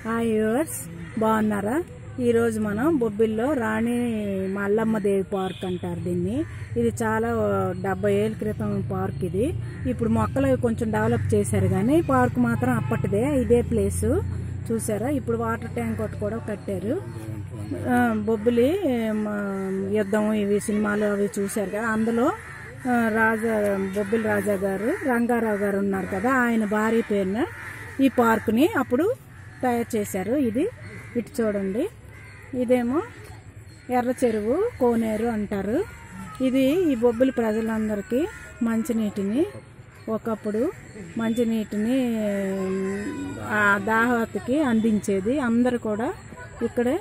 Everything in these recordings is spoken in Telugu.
హాయ్ వ్యూవర్స్, బాగున్నారా? ఈరోజు మనం బొబ్బిల్లో రాణి మల్లమ్మ దేవి పార్క్ అంటారు దీన్ని. ఇది చాలా 70 ఏళ్ళ క్రితం పార్క్ ఇది. ఇప్పుడు మొక్కలు కొంచెం డెవలప్ చేశారు కానీ పార్క్ మాత్రం అప్పటిదే. ఇదే ప్లేసు చూసారా. ఇప్పుడు వాటర్ ట్యాంక్ ఒకటి కూడా కట్టారు. బొబ్బిలి యుద్ధం ఇవి సినిమాలు అవి చూశారు కదా. అందులో బొబ్బిలి రాజా గారు రంగారావు గారు ఉన్నారు కదా, ఆయన భార్య పేరున ఈ పార్కుని అప్పుడు తయారు చేశారు. ఇది ఇటు చూడండి, ఇదేమో ఎర్ర చెరువు కోనేరు అంటారు. ఇది ఈ బొబ్బిలి ప్రజలందరికీ ఒకప్పుడు మంచినీటిని దాహతికి అందించేది. అందరు కూడా ఇక్కడే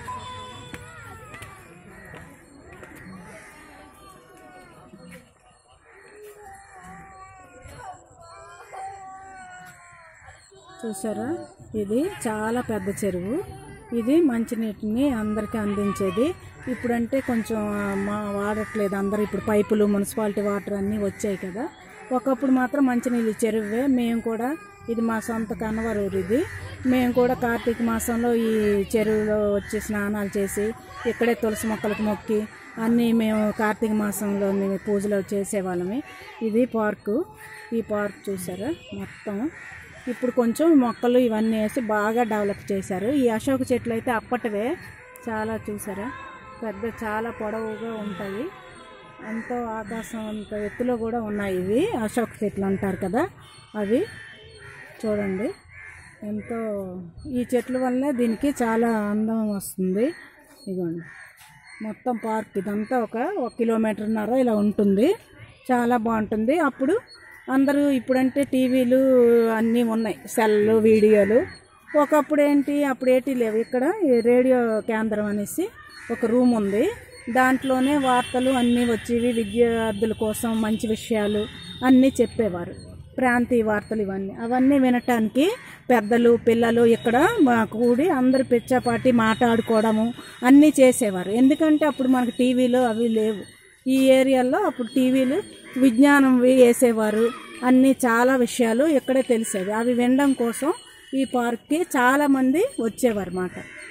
చూసారా. ఇది చాలా పెద్ద చెరువు. ఇది మంచినీటిని అందరికీ అందించేది. ఇప్పుడంటే కొంచెం వాడట్లేదు అందరు. ఇప్పుడు పైపులు, మున్సిపాలిటీ వాటర్ అన్నీ వచ్చాయి కదా. ఒకప్పుడు మాత్రం మంచినీళ్ళు చెరువే. మేము కూడా, ఇది మా సొంత కన్నవరూరు. ఇది మేము కూడా కార్తీక మాసంలో ఈ చెరువులో వచ్చి స్నానాలు చేసి ఇక్కడే తులసి మొక్కలకు మొక్కి అన్నీ మేము కార్తీక మాసంలో మేము పూజలు చేసేవాళ్ళమి. ఇది పార్కు. ఈ పార్క్ చూసారా మొత్తం. ఇప్పుడు కొంచెం మొక్కలు ఇవన్నీ వేసి బాగా డెవలప్ చేశారు. ఈ అశోక చెట్లు అయితే అప్పటివే చాలా చూసారా, పెద్ద చాలా పొడవుగా ఉంటాయి. ఎంతో ఆకాశం అంత ఎత్తులో కూడా ఉన్నాయి. ఇవి అశోక చెట్లు అంటారు కదా, అవి చూడండి. ఎంతో ఈ చెట్ల వల్లే దీనికి చాలా అందం వస్తుంది. ఇదిగోండి మొత్తం పార్క్ ఇదంతా ఒక 1.5 కిలోమీటర్న్నర ఇలా ఉంటుంది. చాలా బాగుంటుంది. అప్పుడు అందరూ ఇప్పుడంటే టీవీలు అన్నీ ఉన్నాయి, సెల్లు, వీడియోలు. ఒకప్పుడు అప్పుడేటి లేవు. ఇక్కడ రేడియో కేంద్రం అనేసి ఒక రూమ్ ఉంది. దాంట్లోనే వార్తలు అన్నీ వచ్చేవి. విద్యార్థుల కోసం మంచి విషయాలు అన్నీ చెప్పేవారు. ప్రాంతీయ వార్తలు అవన్నీ వినటానికి పెద్దలు పిల్లలు ఇక్కడ కూడి అందరు పిచ్చాపాటి మాట్లాడుకోవడము అన్నీ చేసేవారు. ఎందుకంటే అప్పుడు మనకు టీవీలు అవి లేవు. ఈ ఏరియాలో అప్పుడు టీవీలు విజ్ఞానం వేసేవారు. అన్నీ చాలా విషయాలు ఇక్కడే తెలిసేవి. అవి వినడం కోసం ఈ పార్క్కి చాలామంది వచ్చేవారు అన్నమాట.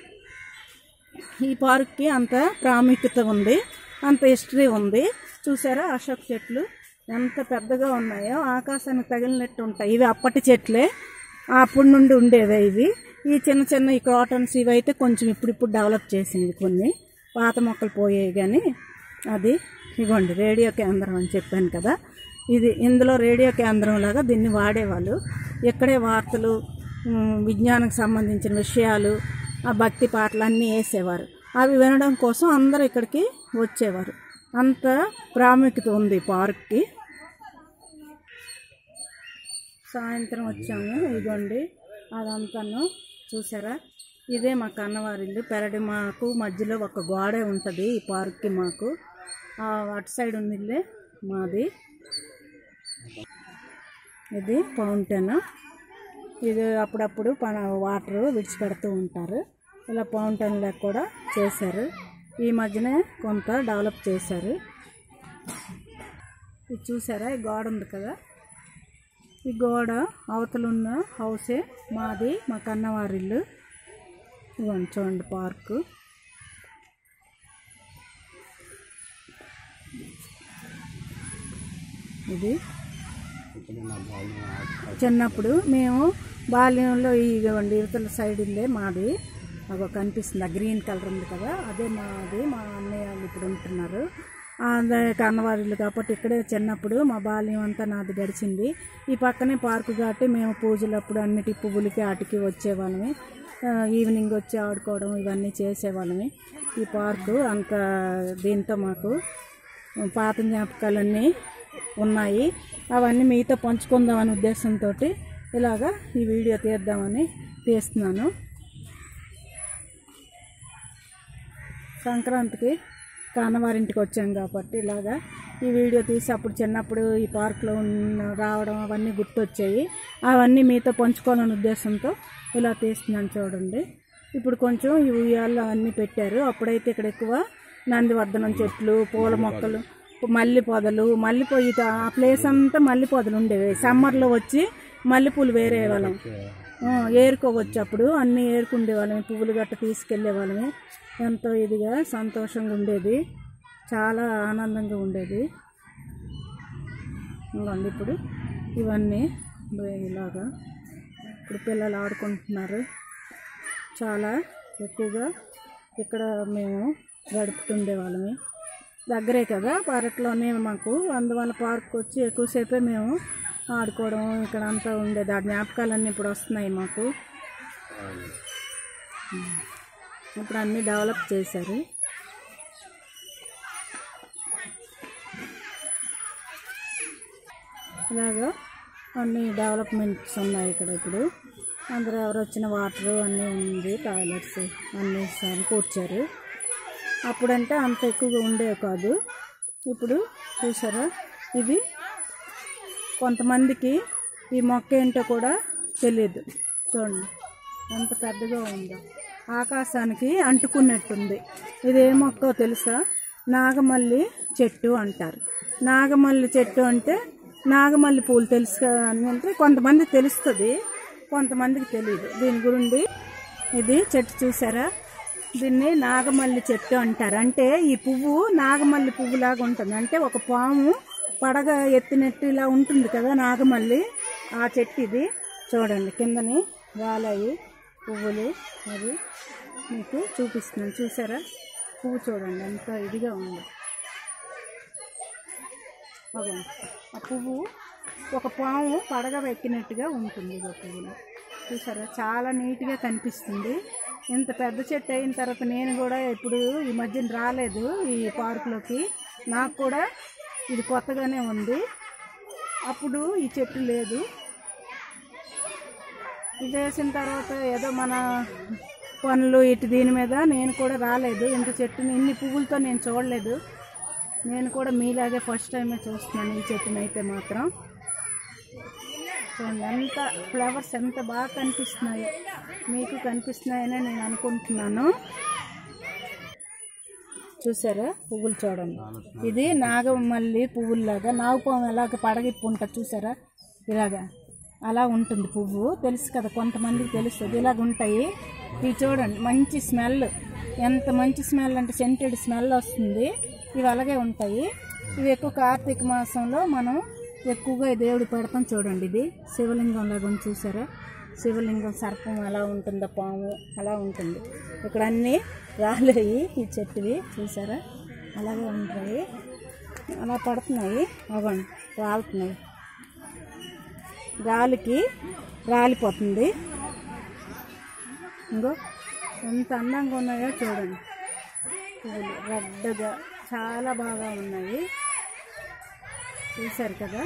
ఈ పార్క్కి అంత ప్రాముఖ్యత ఉంది, అంత హిస్టరీ ఉంది. చూసారా అశోక్ చెట్లు ఎంత పెద్దగా ఉన్నాయో, ఆకాశానికి తగిలినట్టు ఉంటాయి. ఇవి అప్పటి చెట్లే, అప్పటి నుండి ఉండేవే ఇవి. ఈ చిన్న ఈ కాటన్స్ ఇవి అయితే కొంచెం ఇప్పుడు డెవలప్ చేసినవి. కొన్ని పాత మొక్కలు పోయాయి కానీ అది. ఇగోండి రేడియో కేంద్రం అని చెప్పాను కదా, ఇది ఇందులో రేడియో కేంద్రం లాగా దీన్ని వాడేవాళ్ళు. ఇక్కడే వార్తలు, విజ్ఞానానికి సంబంధించిన విషయాలు, ఆ భక్తి పాటలు అన్నీ వేసేవారు. అవి వినడం కోసం అందరూ ఇక్కడికి వచ్చేవారు. అంత ప్రాముఖ్యత ఉంది పార్క్కి. సాయంత్రం వచ్చాము. ఇదిగోండి అదంతాను చూసారా. ఇదే మా కన్నవారిల్లు. పెరడి మాకు మధ్యలో ఒక గోడే ఉంటుంది ఈ పార్క్కి. మాకు అటు సైడ్ ఉంది మాది. ఇది ఫౌంటైన్. ఇది అప్పుడప్పుడు వాటర్ విడిచిపెడుతూ ఉంటారు. ఇలా ఫౌంటైన్లో కూడా చేశారు. ఈ మధ్యనే కొంత డెవలప్ చేశారు. ఇది చూసారా, ఈ గోడ ఉంది కదా, ఈ గోడ అవతలున్న హౌసే మాది, మా కన్నవారిల్లు. ఇవ్వండి చూడండి పార్కు. ఇది చిన్నప్పుడు మేము బాల్యంలో ఇవ్వండి యువతల సైడ్ ఉందే మాది. అగో కనిపిస్తుంది, ఆ గ్రీన్ కలర్ ఉంది కదా, అదే మాది. మా అన్నయ్య వాళ్ళు ఇప్పుడు ఉంటున్నారు. అదే కన్నవారిల్లు కాబట్టి ఇక్కడే చిన్నప్పుడు మా బాల్యం అంతా నాది గడిచింది. ఈ పక్కనే పార్కు కాబట్టి మేము పూజలప్పుడు అన్నిటి పువ్వులకి వాటికి వచ్చేవాళ్ళమి. ఈవినింగ్ వచ్చి ఆడుకోవడం ఇవన్నీ చేసేవాళ్ళమి. ఈ పార్కు అంత దీంతో మాకు పాత జ్ఞాపకాలన్నీ ఉన్నాయి. అవన్నీ మీతో పంచుకుందామనే ఉద్దేశంతో ఇలాగా ఈ వీడియో తీద్దామని తీస్తున్నాను. సంక్రాంతికి కన్నవారింటికి వచ్చాం కాబట్టి ఇలాగా ఈ వీడియో తీసి అప్పుడు చిన్నప్పుడు ఈ పార్కులో రావడం అవన్నీ గుర్తొచ్చాయి. అవన్నీ మీతో పంచుకోవాలనే ఉద్దేశంతో ఇలా తీస్తున్నాను చూడండి. ఇప్పుడు కొంచెం ఈ ఉయ్యాలు అవన్నీ పెట్టారు. అప్పుడైతే ఇక్కడ ఎక్కువ నందివర్ధనం చెట్లు, పూల మొక్కలు, మల్లె పొదలు, ఆ ప్లేస్ అంతా మల్లె పొదలు ఉండేవి. సమ్మర్లో వచ్చి మల్లెపూలు వేరే వాళ్ళం. ఏరుకోవచ్చు. అప్పుడు అన్నీ ఏరుకుండే వాళ్ళమే, పువ్వులు గట్ట తీసుకెళ్లే వాళ్ళమే. ఎంతో ఇదిగా సంతోషంగా ఉండేది, చాలా ఆనందంగా ఉండేది. ఇంకోండి ఇప్పుడు ఇవన్నీ ఇలాగా ఇప్పుడు పిల్లలు ఆడుకుంటున్నారు. చాలా ఎక్కువగా ఇక్కడ మేము గడుపుతుండే వాళ్ళమే. దగ్గరే కదా పార్క్లోనే మాకు, అందువల్ల పార్క్ వచ్చి ఎక్కువసేపే మేము ఆడుకోవడం ఇక్కడ అంతా ఉండేది. ఆ జ్ఞాపకాలన్నీ ఇప్పుడు వస్తున్నాయి మాకు. ఇప్పుడు అన్నీ డెవలప్ చేశారు. ఇలాగా అన్నీ డెవలప్మెంట్స్ ఉన్నాయి ఇక్కడ. ఇప్పుడు అందరూ ఎవరు వచ్చిన వాటరు అన్నీ ఉంది, టాయిలెట్స్ అన్నీ కూర్చారు. అప్పుడంటే అంత ఎక్కువగా ఉండేవి కాదు. ఇప్పుడు చూసారా, ఇది కొంతమందికి ఈ మొక్క ఏంటో కూడా తెలియదు. చూడండి ఎంత పెద్దగా ఉందో, ఆకాశానికి అంటుకున్నట్టుంది. ఇది ఏ మొక్కో తెలుసా? నాగమల్లి చెట్టు అంటారు. నాగమల్లి చెట్టు అంటే నాగమల్లి పూలు తెలుసు అని అంటే కొంతమందికి తెలుస్తుంది, కొంతమందికి తెలియదు దీని గురించి. ఇది చెట్టు చూసారా, దీన్ని నాగమల్లి చెట్టు అంటారు. అంటే ఈ పువ్వు నాగమల్లి పువ్వులాగా ఉంటుంది. అంటే ఒక పాము పడగ ఎత్తినట్టు ఇలా ఉంటుంది కదా నాగమల్లి, ఆ చెట్టు ఇది. చూడండి కిందని రాలాయి పువ్వులు, అవి మీకు చూపిస్తున్నాను. చూసారా పువ్వు చూడండి ఎంత ఇదిగా ఉంది. అదే ఆ పువ్వు ఒక పాము పడగ ఎక్కినట్టుగా ఉంటుంది. ఇక పువ్వులు చూసారా, చాలా నీట్గా కనిపిస్తుంది. ఇంత పెద్ద చెట్టు అయిన తర్వాత నేను కూడా ఇప్పుడు ఈ మధ్యన రాలేదు ఈ పార్కులోకి. నాకు కూడా ఇది కొత్తగానే ఉంది. అప్పుడు ఈ చెట్టు లేదు. ఇది వేసిన తర్వాత ఏదో మన పనులు ఇటు దీని మీద నేను కూడా రాలేదు. ఇంత చెట్టుని ఇన్ని పువ్వులతో నేను చూడలేదు. నేను కూడా మీలాగే ఫస్ట్ టైమే చూస్తున్నాను ఈ చెట్టుని అయితే మాత్రం. చూడండి ఎంత ఫ్లవర్స్ ఎంత బాగా కనిపిస్తున్నాయో, మీకు కనిపిస్తున్నాయని నేను అనుకుంటున్నాను. చూసారా పువ్వులు చూడండి, ఇది నాగమల్లి పువ్వుల్లాగా, నాగుపాము ఎలాగ పడగిప్పు ఉంటుంది చూసారా, ఇలాగా అలా ఉంటుంది పువ్వు. తెలుసు కదా కొంతమందికి తెలుస్తుంది, ఇలాగ ఉంటాయి. ఇవి చూడండి మంచి స్మెల్, ఎంత మంచి స్మెల్ అంటే సెంటెడ్ స్మెల్ వస్తుంది. ఇవి అలాగే ఉంటాయి. ఇవి ఎక్కువ కార్తీక మాసంలో మనం ఎక్కువగా దేవుడు పెడతాం. చూడండి ఇది శివలింగం లాగా ఉంది చూసారా, శివలింగం సర్పం ఎలా ఉంటుందో పాము అలా ఉంటుంది. ఇక్కడ అన్నీ రాలేయి ఈ చెట్టువి చూసారా, అలాగే ఉంటాయి, అలా పడుతున్నాయి. అవ్వండి రాలుతున్నాయి, గాలికి రాలిపోతుంది. ఇంకో ఎంత అందంగా ఉన్నాయో చూడండి, పువ్వులు రెడ్గా చాలా బాగా ఉన్నాయి. చూసారు కదా,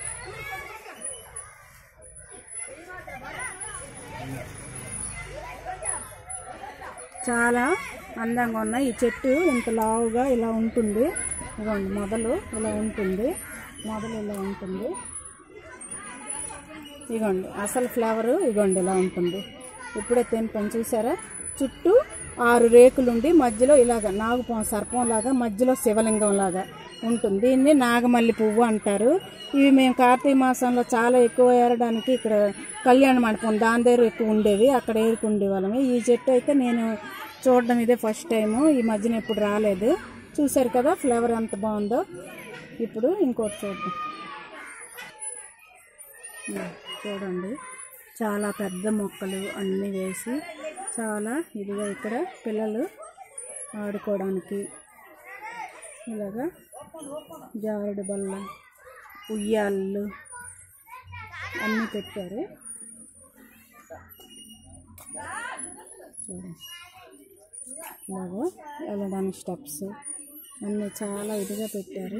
చాలా అందంగా ఉన్నాయి. ఈ చెట్టు ఇంత లావుగా ఇలా ఉంటుంది. ఇదిగోండి మొదలు ఇలా ఉంటుంది, మొదలు ఇలా ఉంటుంది. ఇదిగోండి అసలు ఫ్లవరు ఇదిగోండి ఇలా ఉంటుంది. ఇప్పుడే తెంపాను చూసారా, చుట్టూ 6 రేకులుండి మధ్యలో ఇలాగ నాగుపాము సర్పం లాగా మధ్యలో శివలింగం లాగా ఉంటుంది. దీన్ని నాగమల్లి పువ్వు అంటారు. ఇవి మేము కార్తీక మాసంలో చాలా ఎక్కువ ఏరడానికి ఇక్కడ కళ్యాణ మండపం దాని దగ్గర ఎక్కువ ఉండేవి, అక్కడ ఏరుకుండే వాళ్ళమి. ఈ చెట్టు అయితే నేను చూడడం ఇదే ఫస్ట్ టైము, ఈ మధ్యన ఎప్పుడు రాలేదు. చూసారు కదా ఫ్లవర్ ఎంత బాగుందో. ఇప్పుడు ఇంకోటి చూద్దాం. చూడండి చాలా పెద్ద మొక్కలు అన్నీ వేసి చాలా ఇదిగా ఇక్కడ పిల్లలు ఆడుకోవడానికి ఇలాగా జారుడు బల్ల, ఉయ్యాళ్ళు అన్నీ పెట్టారు. ఇలాగా వెళ్ళడానికి స్టెప్స్ అన్నీ చాలా ఇదిగా పెట్టారు.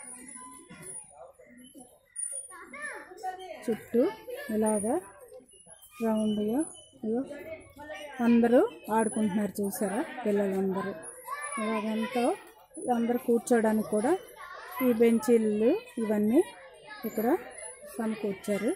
చుట్టూ ఇలాగా రౌండ్గా అందరూ ఆడుకుంటున్నారు చూసారా, పిల్లలందరూ ఇలాగంతా అందరూ కూర్చోడానికి కూడా ఈ బెంచీలు ఇవన్నీ ఇక్కడ సమకూర్చారు.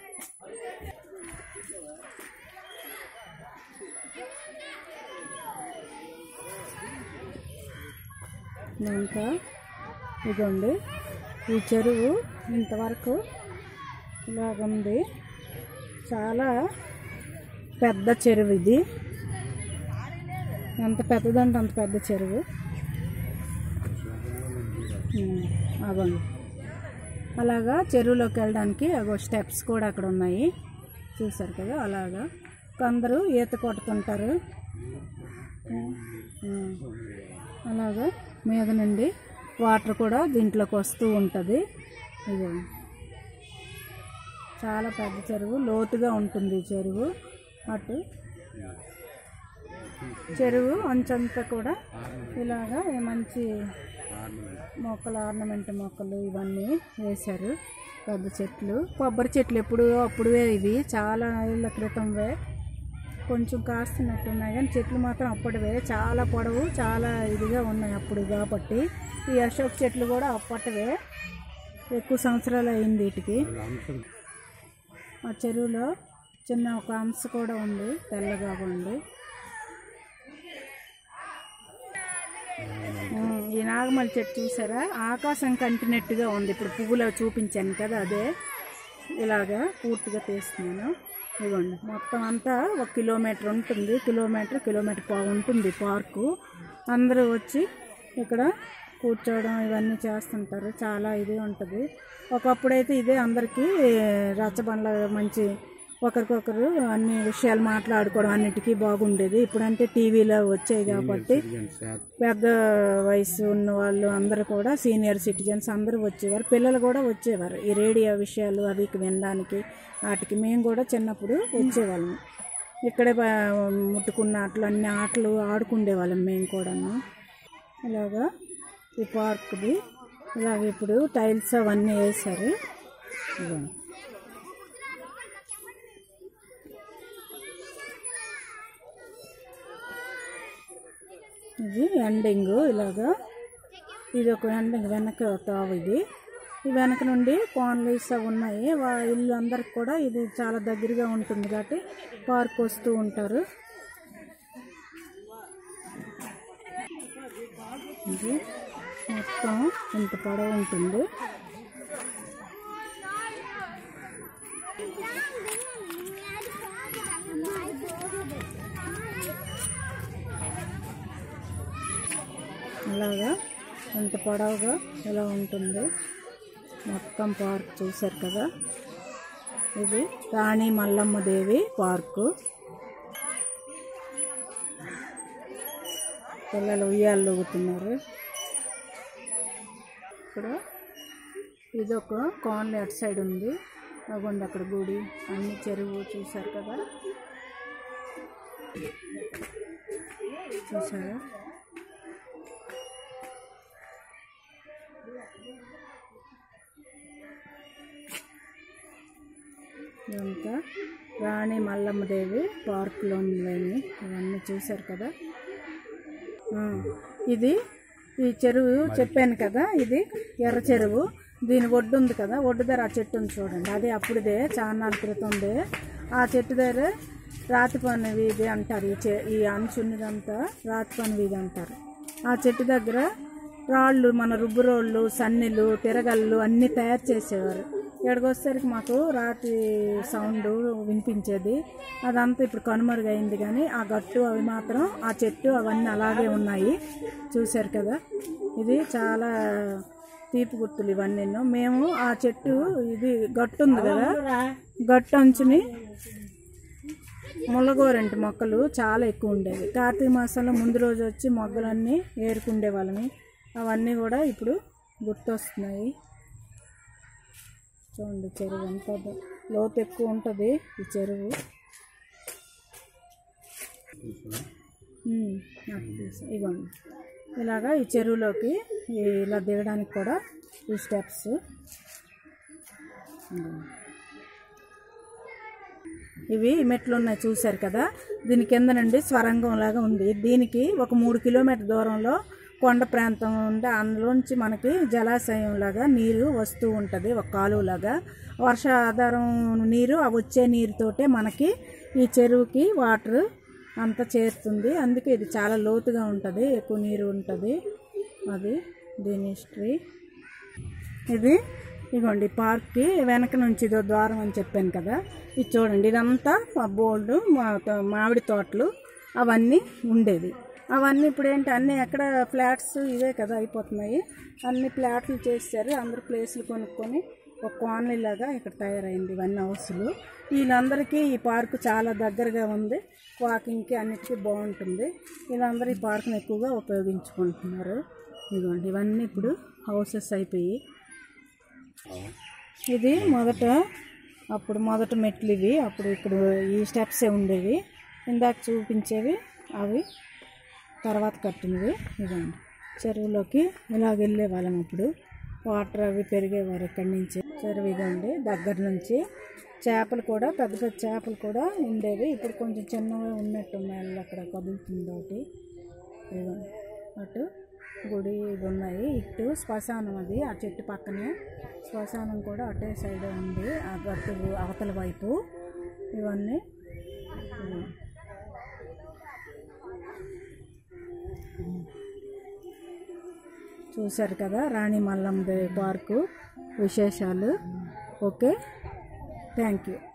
ఇంకా ఇదిగోండి ఈ చెరువు ఇంతవరకు ఇలాగుంది. చాలా పెద్ద చెరువు ఇది. ఎంత పెద్దదంటే అంత పెద్ద చెరువు. అగోండి అలాగా చెరువులోకి వెళ్ళడానికి అగో స్టెప్స్ కూడా అక్కడ ఉన్నాయి చూసారు కదా. అలాగా కొందరు ఈత కొట్టుకుంటారు. అలాగా మీద నుండి వాటర్ కూడా దీంట్లోకి వస్తూ ఉంటుంది. ఇది చాలా పెద్ద చెరువు, లోతుగా ఉంటుంది చెరువు. అటు చెరువు అంచంతా కూడా ఇలాగా మంచి మొక్కలు, ఆర్నమెంట్ మొక్కలు ఇవన్నీ వేశారు. పెద్ద చెట్లు, కొబ్బరి చెట్లు అప్పుడువే ఇవి చాలా ఏళ్ళ క్రితంవే. కొంచెం కాస్తున్నట్టున్నాయి కానీ చెట్లు మాత్రం అప్పటివే. చాలా పొడవు, చాలా ఇదిగా ఉన్నాయి అప్పుడు కాబట్టి. ఈ అశోక్ చెట్లు కూడా అప్పటివే, ఎక్కువ సంవత్సరాలు అయింది వీటికి. ఆ చెరువులో చిన్న ఒక అంశ కూడా ఉంది, తెల్లగా ఉంది. ఈ నాగమల్లి చెట్టు చూసారా, ఆకాశం కంటినట్టుగా ఉంది. ఇప్పుడు పువ్వులో చూపించాను కదా, అదే ఇలాగా పూర్తిగా తీస్తున్నాను. ఇదిగోండి మొత్తం అంతా 1 కిలోమీటర్ ఉంటుంది. కిలోమీటర్ పావు ఉంటుంది పార్కు. అందరూ వచ్చి ఇక్కడ కూర్చోవడం ఇవన్నీ చేస్తుంటారు. చాలా ఇది ఉంటుంది. ఒకప్పుడైతే ఇదే అందరికీ రచ్చబండ్ల, మంచి ఒకరికొకరు అన్ని విషయాలు మాట్లాడుకోవడం అన్నిటికీ బాగుండేది. ఇప్పుడంటే టీవీలో వచ్చాయి కాబట్టి పెద్ద వయసు ఉన్న వాళ్ళు అందరూ కూడా, సీనియర్ సిటిజన్స్ అందరూ వచ్చేవారు. పిల్లలు కూడా వచ్చేవారు ఈ రేడియో విషయాలు అవి వినడానికి. వాటికి మేము కూడా చిన్నప్పుడు వచ్చేవాళ్ళము. ఇక్కడే ముట్టుకున్న ఆటలు, అన్ని ఆటలు ఆడుకుండేవాళ్ళం మేము కూడాను. ఇలాగా ఈ పార్క్ది ఇలాగ ఇప్పుడు టైల్స్ అవన్నీ వేశారు. ఇది ఎండింగ్. ఇలాగా ఇది ఒక ఎండింగ్, వెనక తావు. ఇది ఈ వెనక నుండి కోన్లీస్ అవి ఉన్నాయి. ఇల్లు అందరికి కూడా ఇది చాలా దగ్గరగా ఉంటుంది కాబట్టి పార్క్ వస్తూ ఉంటారు. ఇది మొత్తం ఇంత పొడవు ఉంటుంది. అలాగా ఇంత పొడవుగా ఇలా ఉంటుంది మొత్తం పార్క్. చూశారు కదా, ఇది రాణి మల్లమ్మ దేవి పార్కు. పిల్లలు ఉయ్యాలు ఊగుతున్నారు. ఇక్కడ ఇది ఒక కాలనీ అటు సైడ్ ఉంది. అవ్వండి అక్కడ గుడి, అన్ని చెరువు. చూశారు కదా, చూసారా. ఇదంతా రాణి మల్లమ్మ దేవి పార్కులో ఉండేవి. ఇవన్నీ చూశారు కదా. ఇది ఈ చెరువు చెప్పాను కదా, ఇది ఎర్ర చెరువు. దీని ఒడ్డు ఉంది కదా, ఒడ్డు దగ్గర ఆ చెట్టు ఉంది చూడండి. అది అప్పుడుదే, చాలా క్రితందే. ఆ చెట్టు దగ్గర రాతిపని వీధి అంటారు. ఈ అంచున్నదంతా రాతిపని వీధి అంటారు. ఆ చెట్టు దగ్గర రాళ్ళు, మన రుబ్బు రోళ్ళు, సన్నెలు, తిరగళ్ళు అన్నీ తయారు చేసేవారు. ఇక్కడికి వచ్చేసరికి మాకు రాతి సౌండ్ వినిపించేది. అదంతా ఇప్పుడు కనుమరుగైంది. కానీ ఆ గట్టు అవి మాత్రం, ఆ చెట్టు అవన్నీ అలాగే ఉన్నాయి. చూశారు కదా, ఇది చాలా తీపి గుర్తులు ఇవన్నీ. మేము ఆ చెట్టు, ఇది గట్టు ఉంది కదా, గట్టు అంచుని ముల్లగోరెంటి మొక్కలు చాలా ఎక్కువ ఉండేవి. కార్తీక మాసంలో ముందు రోజు వచ్చి మొగ్గలన్నీ ఏరుకుండే వాళ్ళని. అవన్నీ కూడా ఇప్పుడు గుర్తొస్తున్నాయి. చూడండి చెరువు ఎంత లోతు ఎక్కువ ఉంటుంది ఈ చెరువు. ఇవ్వండి ఇలాగా ఈ చెరువులోకి ఇలా దిగడానికి కూడా ఈ స్టెప్స్. ఇవి మెట్లు ఉన్నాయి చూశారు కదా. దీని కింద నుండి స్వరంగం లాగా ఉంది. దీనికి ఒక 3 కిలోమీటర్ దూరంలో కొండ ప్రాంతం ఉంది. అందులోంచి మనకి జలాశయం లాగా నీరు వస్తూ ఉంటుంది, ఒక కాలువలాగా. వర్షాధారం నీరు, ఆ వచ్చే నీరుతోటే మనకి ఈ చెరువుకి వాటర్ అంతా చేరుతుంది. అందుకే ఇది చాలా లోతుగా ఉంటుంది, ఎక్కువ నీరు ఉంటుంది. అది దీని హిస్టరీ. ఇది ఇదిగోండి పార్క్కి వెనక నుంచి ఇదో ద్వారం అని చెప్పాను కదా, ఇది చూడండి. ఇదంతా బోల్డ్ మామిడి తోటలు అవన్నీ ఉండేవి. అవన్నీ ఇప్పుడు ఏంటి అన్నీ ఎక్కడ ఫ్లాట్స్ ఇవే కదా అయిపోతున్నాయి. అన్ని ఫ్లాట్లు చేశారు, అందరూ ప్లేసులు కొనుక్కొని ఒక కాలనీ లాగా ఇక్కడ తయారైంది. ఇవన్నీ హౌసులు. వీళ్ళందరికీ ఈ పార్కు చాలా దగ్గరగా ఉంది, వాకింగ్కి అన్నిటికీ బాగుంటుంది. వీళ్ళందరూ ఈ పార్కును ఎక్కువగా ఉపయోగించుకుంటున్నారు. ఇదిగోండి ఇవన్నీ ఇప్పుడు హౌసెస్ అయిపోయి. ఇది మొదట మెట్లు ఇవి. అప్పుడు ఇక్కడ ఈ స్టెప్సే ఉండేవి, ఇందాక చూపించేవి అవి తర్వాత కట్టినవి. ఇదండి చెరువులోకి ఇలాగ వెళ్ళే వాళ్ళం. అప్పుడు వాటర్ అవి పెరిగేవారు ఇక్కడి నుంచి. చెరువు ఇదండి దగ్గర నుంచి. చేపలు కూడా పెద్ద పెద్ద చేపలు కూడా ఉండేవి. ఇప్పుడు కొంచెం చిన్నగా ఉన్నట్టున్నాయి, అక్కడ కదులుతుంది ఒకటి. ఇదిగోండి అటు గుడి ఇవి ఉన్నాయి, ఇటు శ్మశానం అది ఆ చెట్టు పక్కనే. శ్మశానం కూడా అటే సైడ్ ఉంది, ఆ గట్టు అవతల వైపు. ఇవన్నీ చూశారు కదా రాణి మల్లందేవి పార్కు విశేషాలు. Okay, thank you.